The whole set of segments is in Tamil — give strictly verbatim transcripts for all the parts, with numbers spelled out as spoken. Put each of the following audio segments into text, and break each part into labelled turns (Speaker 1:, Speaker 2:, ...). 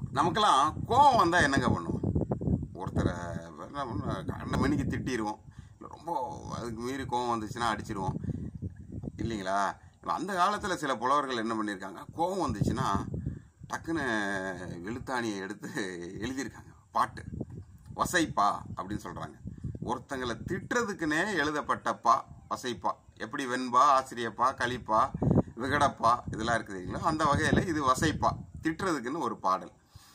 Speaker 1: நமக்கெல்லாம் கோவம் வந்தால் என்னங்க பண்ணுவோம்? ஒருத்தரை கண்ட மணிக்கு திட்டிடுவோம், ரொம்ப அதுக்கு மீறி கோவம் வந்துச்சுன்னா அடிச்சிடுவோம் இல்லைங்களா? அந்த காலத்தில் சில புலவர்கள் என்ன பண்ணியிருக்காங்க, கோவம் வந்துச்சுன்னா டக்குன்னு எழுத்தாணியை எடுத்து எழுதியிருக்காங்க பாட்டு. வசைப்பா அப்படின்னு சொல்கிறாங்க. ஒருத்தங்களை திட்டுறதுக்குன்னே எழுதப்பட்டப்பா வசைப்பா. எப்படி வெண்பா, ஆசிரியப்பா, களிப்பா, விகடப்பா இதெல்லாம் இருக்குதுங்களா, அந்த வகையில் இது வசைப்பா, திட்டுறதுக்குன்னு ஒரு பாடல்.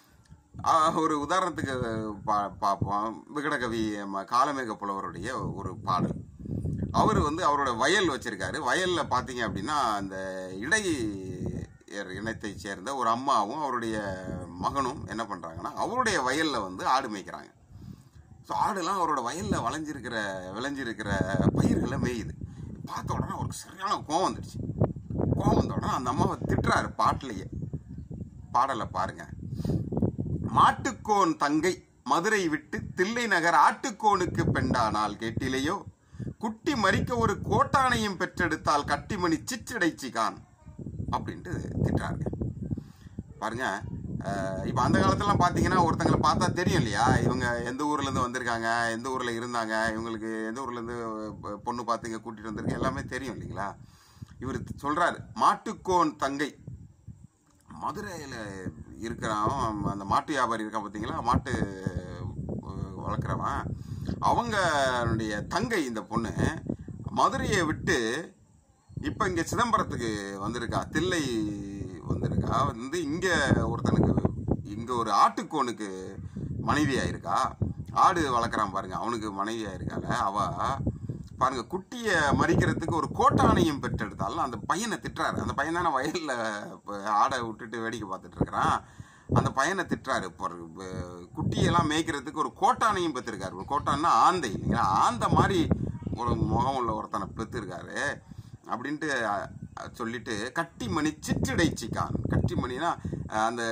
Speaker 1: ஒரு உதாரணத்துக்கு பா பார்ப்போம். விகடகவி காலமேக புலவருடைய ஒரு பாடல். அவர் வந்து அவரோட வயல் வச்சிருக்காரு. வயலில் பார்த்தீங்க அப்படின்னா அந்த இடை இனத்தை சேர்ந்த ஒரு அம்மாவும் அவருடைய மகனும் என்ன பண்ணுறாங்கன்னா அவருடைய வயலில் வந்து ஆடு மேய்க்கிறாங்க. ஸோ ஆடுலாம் அவரோட வயலில் வளைஞ்சிருக்கிற விளைஞ்சிருக்கிற பயிர்களை மேயுது. பார்த்த உடனே அவருக்கு சரியான கோவம் வந்துடுச்சு. கோவம் வந்த உடனே அந்த அம்மாவை திட்டுறாரு பாட்டிலேயே. பாடலை பாருங்க. மாட்டுக்கோன் தங்கை மதுரை விட்டு தில்லை நகர் ஆட்டுக்கோனுக்கு பெண்டானால் கேட்டிலேயோ, குட்டி மறிக்க ஒரு கோட்டானையும் பெற்றெடுத்தால் கட்டிமணி சிற்றடைச்சிகான் அப்படின்ட்டு திட்டுறாருங்க. பாருங்க. இப்போ அந்த காலத்துலாம் பார்த்தீங்கன்னா ஒருத்தங்களை பார்த்தா தெரியும் இல்லையா, இவங்க எந்த ஊர்லேருந்து வந்திருக்காங்க, எந்த ஊரில் இருந்தாங்க, இவங்களுக்கு எந்த ஊர்லேருந்து பொண்ணு பார்த்து இங்கே கூட்டிகிட்டு வந்திருக்கு, எல்லாமே தெரியும் இல்லைங்களா? இவர் சொல்கிறாரு, மாட்டுக்கோன் தங்கை மதுரையில் இருக்கிறவன், அந்த மாட்டு வியாபாரி இருக்கான் பார்த்தீங்களா, மாட்டு வளர்க்குறவன், அவங்களுடைய தங்கை இந்த பொண்ணு மதுரையை விட்டு இப்போ இங்கே சிதம்பரத்துக்கு வந்திருக்கா, தில்லை வந்திருக்கா, வந்து இங்கே ஒருத்தனுக்கு இங்கே ஒரு ஆட்டுக்கோனுக்கு மனைவியாக இருக்கா. ஆடு வளர்க்குறான் பாருங்க, அவனுக்கு மனைவியாக இருக்கால. அவ பாருங்க குட்டியை மறிக்கிறதுக்கு ஒரு கோட்டானையும் பெற்றெடுத்தாலும் அந்த பையனை திட்டுறாரு. அந்த பையன் தானே வயலில் ஆடை விட்டுட்டு வேடிக்கை பார்த்துட்டு இருக்கிறான். அந்த பையனை திட்டுறாரு. இப்போ குட்டியெல்லாம் மேய்க்கிறதுக்கு ஒரு கோட்டானையும் பெற்றிருக்காரு. ஒரு கோட்டான்னா ஆந்தை இல்லைங்களா, ஆந்தை மாதிரி ஒரு முகம் உள்ள ஒருத்தனை பெற்றிருக்காரு அப்படின்ட்டு சொல்லிட்டு கட்டிமணி சிற்றடைச்சிக்கான். கட்டிமணினா அந்த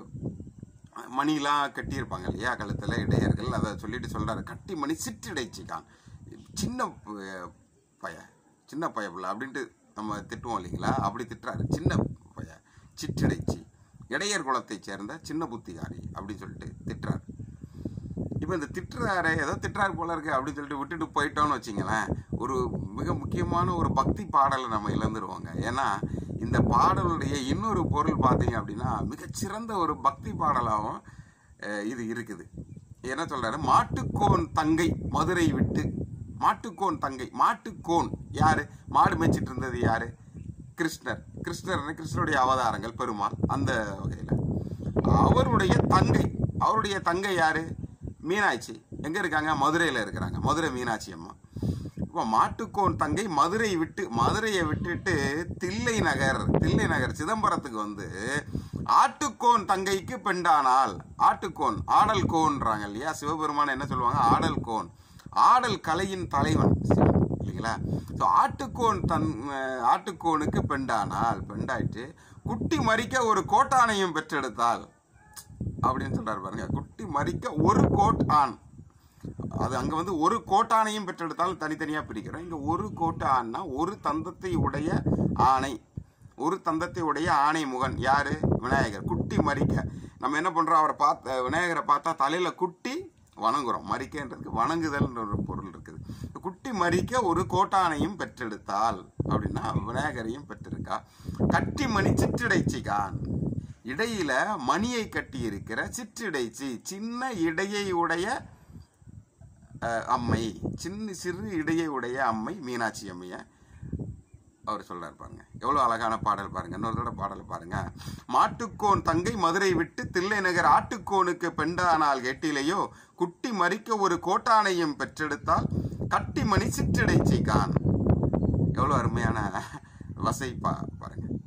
Speaker 1: மணிலாம் கட்டியிருப்பாங்க இல்லையா கழுத்தில் இடையர்கள், அதை சொல்லிட்டு சொல்கிறாரு கட்டிமணி சிற்றடைச்சிக்கான். சின்ன பைய சின்ன பைய பிள்ளை அப்படின்ட்டு நம்ம திட்டுவோம் இல்லைங்களா, அப்படி திட்டுறாரு. சின்ன பைய சிற்றடைச்சி, இடையர் குலத்தை சேர்ந்த சின்ன புத்திகாரி அப்படின்னு சொல்லிட்டு திட்டுறாரு. இப்போ இந்த திட்டுறாரு ஏதோ திட்டுறாரு போல இருக்கு அப்படின்னு சொல்லிட்டு விட்டுட்டு போயிட்டோன்னு வச்சிங்களேன், ஒரு மிக முக்கியமான ஒரு பக்தி பாடலை நம்ம இழந்துருவோங்க. ஏன்னா இந்த பாடலுடைய இன்னொரு பொருள் பார்த்தீங்க அப்படின்னா மிகச்சிறந்த ஒரு பக்தி பாடலாகவும் இது இருக்குது. என்ன சொல்றாரு, மாட்டுக்கோன் தங்கை மதுரை விட்டு. மாட்டுக்கோன் தங்கை, மாட்டுக்கோன் யாரு? மாடு மேய்ச்சிட்டு இருந்தது யாரு? கிருஷ்ணர். கிருஷ்ணர் கிருஷ்ணருடைய அவதாரங்கள் பெருமாள். அந்த வகையில் அவருடைய தங்கை, அவருடைய தங்கை யாரு? மீனாட்சி. எங்க இருக்காங்க? மதுரையில் இருக்கிறாங்க. மதுரை மீனாட்சி அம்மா. இப்போ மாட்டுக்கோன் தங்கை மதுரை விட்டு, மதுரையை விட்டுட்டு தில்லை நகர், தில்லை நகர் சிதம்பரத்துக்கு வந்து ஆட்டுக்கோன் தங்கைக்கு பெண்டானால். ஆட்டுக்கோன் ஆடல் கோன்றாங்க இல்லையா, சிவபெருமான என்ன சொல்லுவாங்க? ஆடல் கோன், ஆடல் கலையின் தலைவன் இல்லைங்களா. ஸோ ஆட்டுக்கோன் தன் ஆட்டுக்கோனுக்கு பெண்டானால், பெண்டாயிட்டு குட்டி மறிக்க ஒரு கோட்டானையும் பெற்றெடுத்தால் அப்படின்னு சொல்றாரு பாருங்க. குட்டி மறிக்க ஒரு கோட் ஆண், அது அங்க வந்து ஒரு கோட்டானையும் பெற்றெடுத்தாலும் தனித்தனியா பிரிக்கிறோம். இங்க ஒரு கோட்டு ஆண்னா ஒரு தந்தத்தை உடைய ஆணை, ஒரு தந்தத்தை உடைய ஆணை முகன் யாரு? விநாயகர். குட்டி மறிக்க நம்ம என்ன பண்றோம், அவரை பார்த்த விநாயகரை பார்த்தா தலையில குட்டி வணங்குறோம். மறிக்கன்றதுக்கு வணங்குதல் ஒரு பொருள் இருக்குது. குட்டி மறிக்க ஒரு கோட்டானையும் பெற்றெடுத்தால் அப்படின்னா விநாயகரையும் பெற்றிருக்கா. கட்டி மணி சிற்றிடைச்சிகான், இடையில மணியை கட்டி இருக்கிற சிற்றிடைச்சி, சின்ன இடையை உடைய அம்மை, சின்ன சிறு இடையை உடைய அம்மை மீனாட்சி அம்மைய அவர் சொல்றாரு பாருங்க. எவ்வளவு அழகான பாடல் பாருங்க. இன்னொரு பாடல் பாருங்க. மாட்டுக்கோன் தங்கை மதுரை விட்டு தில்லை நகர் ஆட்டுக்கோனுக்கு பெண்டானால் கேட்டிலேயோ, குட்டி மறிக்க ஒரு கோட்டானையும் பெற்றெடுத்தால் கட்டி மணி சிற்றடைச்சிகான். எவ்வளவு அருமையான வசைப்பா பாருங்க.